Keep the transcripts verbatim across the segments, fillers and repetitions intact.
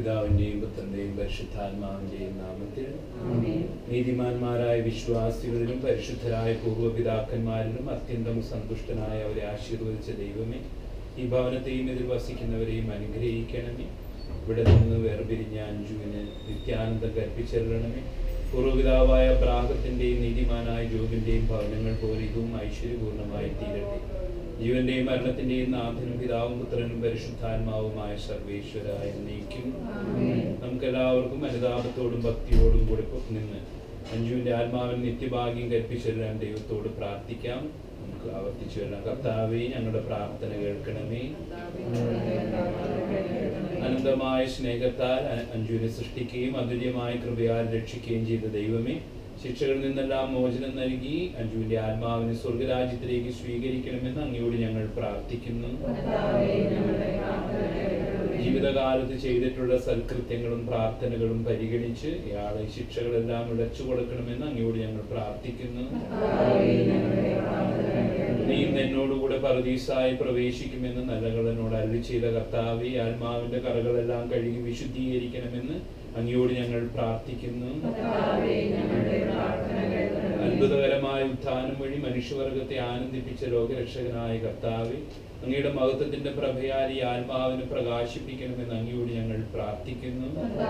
പിതാവിന്റെയും പുത്രന്റെയും പരിശുദ്ധാത്മാവിന്റെയും നാമത്തിൽ നീതിമാന്മാരായ വിശ്വാസികളിലും പരിശുദ്ധരായ പൂർവ്വപിതാക്കന്മാരിലും അത്യന്തം സന്തുഷ്ടനായ അവരെ ആശീർവദിച്ച ദൈവമേ, ഈ ഭവനത്തെയും ഇതിൽ വസിക്കുന്നവരെയും അനുഗ്രഹിക്കണമേ. ഇവിടെ നിന്ന് വേർപിരിഞ്ഞ അഞ്ജുവിന് നിത്യാനന്ദം കൽപ്പിച്ചെല്ലണമേ. പൂർവ്വപിതാവായ അബ്രാഹത്തിന്റെയും നീതിമാനായ ജോബിന്റെയും ഭവനങ്ങൾ പോലെ ഇതും ഐശ്വര്യപൂർണമായി തീരട്ടെ. ജീവന്റെയും മരണത്തിന്റെയും നാഥനും പിതാവും പുത്രനും പരിശുദ്ധാത്മാവുമായ സർവേശ്വര എന്നേക്കും. നമുക്കെല്ലാവർക്കും അനുതാപത്തോടും ഭക്തിയോടും കൂടെ നിന്ന് അഞ്ജുവിന്റെ ആത്മാവിന് നിത്യഭാഗ്യം കൽപ്പിച്ചെല്ലാൻ ദൈവത്തോട് പ്രാർത്ഥിക്കാം. നമുക്ക് ആവർത്തിച്ചു വരാം. കർത്താവേ, ഞങ്ങളുടെ പ്രാർത്ഥന കേൾക്കണമേ. അനന്തമായ സ്നേഹത്താൽ അഞ്ജുവിനെ സൃഷ്ടിക്കുകയും അതുല്യമായ കൃപയാൽ രക്ഷിക്കുകയും ചെയ്ത ദൈവമേ, ശിക്ഷകളിൽ നിന്നെല്ലാം മോചനം നൽകി അഞ്ജുവിന്റെ ആത്മാവിനെ സ്വർഗരാജ്യത്തിലേക്ക് സ്വീകരിക്കണമെന്ന് അങ്ങയോട് ഞങ്ങൾ പ്രാർത്ഥിക്കുന്നു. ജീവിതകാലത്ത് ചെയ്തിട്ടുള്ള സൽകൃത്യങ്ങളും പ്രാർത്ഥനകളും പരിഗണിച്ച് ഇയാളെ ശിക്ഷകളെല്ലാം ഇടച്ചു കൊടുക്കണമെന്ന് അങ്ങയോട് ഞങ്ങൾ പ്രാർത്ഥിക്കുന്നു. നീ എന്നോടുകൂടെ പറുദീസായി പ്രവേശിക്കുമെന്ന് നല്ലകളനോട് അരുളി ചെയ്ത കർത്താവേ, ആത്മാവിന്റെ കറകളെല്ലാം കഴുകി വിശുദ്ധീകരിക്കണമെന്ന് അങ്ങയോട് ഞങ്ങൾ പ്രാർത്ഥിക്കുന്നു. അത്ഭുതകരമായ ഉത്ഥാനം വഴി മനുഷ്യവർഗത്തെ ആനന്ദിപ്പിച്ച ലോകരക്ഷകനായ കർത്താവേ, അങ്ങയുടെ മഹത്വത്തിന്റെ പ്രഭയാൽ ഈ ആത്മാവിനെ പ്രകാശിപ്പിക്കണമെന്ന് അങ്ങയോട് ഞങ്ങൾ പ്രാർത്ഥിക്കുന്നു.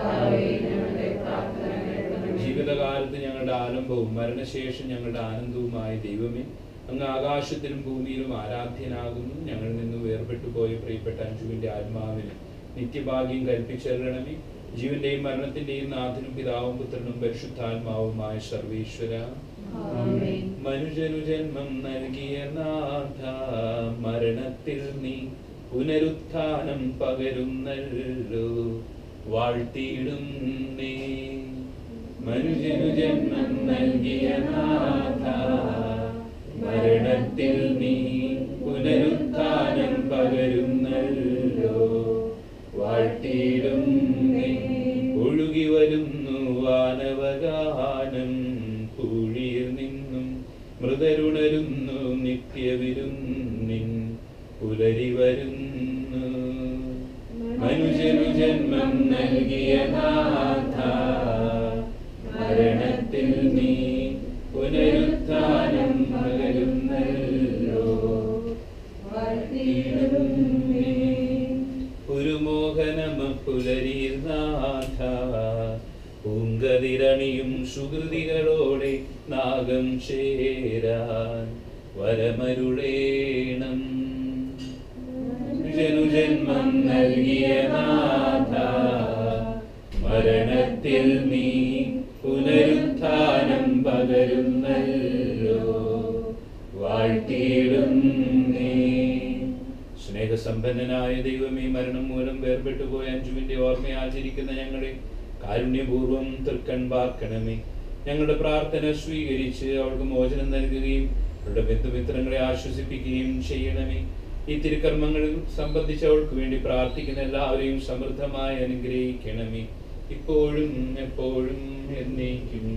ജീവിതകാലത്ത് ഞങ്ങളുടെ ആലംബവും മരണശേഷം ഞങ്ങളുടെ ആനന്ദവുമായ ദൈവമേ, അങ്ങ് ആകാശത്തിലും ഭൂമിയിലും ആരാധ്യനാകുന്നു. ഞങ്ങളിൽ നിന്ന് വേർപെട്ടു പോയ പ്രിയപ്പെട്ട അഞ്ജുവിന്റെ ആത്മാവിന് നിത്യഭാഗ്യം കൽപ്പിച്ചെല്ലണമേ. ജീവന്റെയും മരണത്തിന്റെയും നാഥനും പിതാവും പുത്രനും പരിശുദ്ധാത്മാവുമായ സർവേശ്വര. മനുഷ്യനു ജന്മം നൽകിയ നാഥ, മരണത്തിൽ നീ പുനരുത്ഥാനം പകരുന്നല്ലോ, വാഴ്ത്തിയിടുന്നേ. മനുഷ്യനു ജന്മം നൽകിയ നാഥ, മരണത്തിൽ നീ പുനരുത്ഥാനം പകരുന്നല്ലോ, വാഴ്ത്തിയിടുന്നേ. ഒഴുകി വരുന്നു വാനവഗാനം, പൂഴിയിൽ നിന്നും മൃതരുണരുന്നു നിത്യവിരുന്നിൻ പുലരി വരുന്നു. മനുഷ്യനു ജന്മം നൽകിയ നാഥ, മരണത്തിൽ നീ പുനരുത്ഥാനം പകരുന്നല്ലോ, വാഴ്ത്തിയിടുന്നേ. ഒരു മോഹനമ പുലരിയിൽ നാഥ, പൂങ്കതിരണിയും സുഹൃതികളോടെ നാഗം ചേരാൻ വരമരുളേണം. ജനുജന്മം നൽകിയ നാഥ, മരണത്തിൽ നീ പുനരുത്ഥാനം പകരുന്നല്ലോ, വാഴ്ത്തിയിടുന്നേ. സ്നേഹസമ്പന്നനായ ദൈവമേ, മരണം മൂലം വേർപെട്ടു പോയ അഞ്ജുവിന്റെ ഓർമ്മ ആചരിക്കുന്ന ഞങ്ങളെ കാരുണ്യപൂർവ്വം തൃക്കൺ പാർക്കണമേ. ഞങ്ങളുടെ പ്രാർത്ഥന സ്വീകരിച്ച് അവൾക്ക് മോചനം നൽകുകയും അവരുടെ ബന്ധുമിത്രങ്ങളെ ആശ്വസിപ്പിക്കുകയും ചെയ്യണമേ. ഈ തിരുക്കർമ്മങ്ങളിൽ സംബന്ധിച്ച് അവൾക്ക് വേണ്ടി പ്രാർത്ഥിക്കുന്ന എല്ലാവരെയും സമൃദ്ധമായി അനുഗ്രഹിക്കണമേ, ഇപ്പോഴും എപ്പോഴും എന്നേക്കും.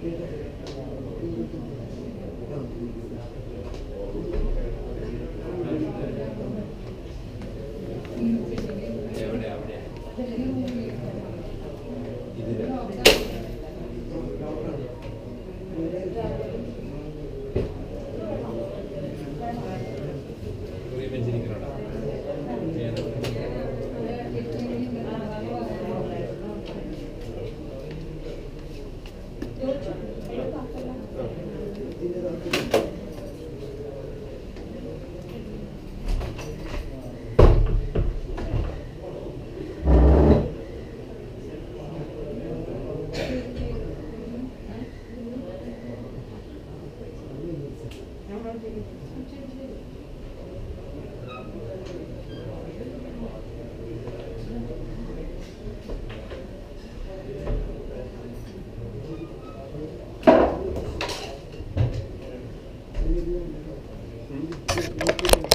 എവിടെ അവിടെ ഇതില് വെച്ചിരിക്കണോടാ Thank you.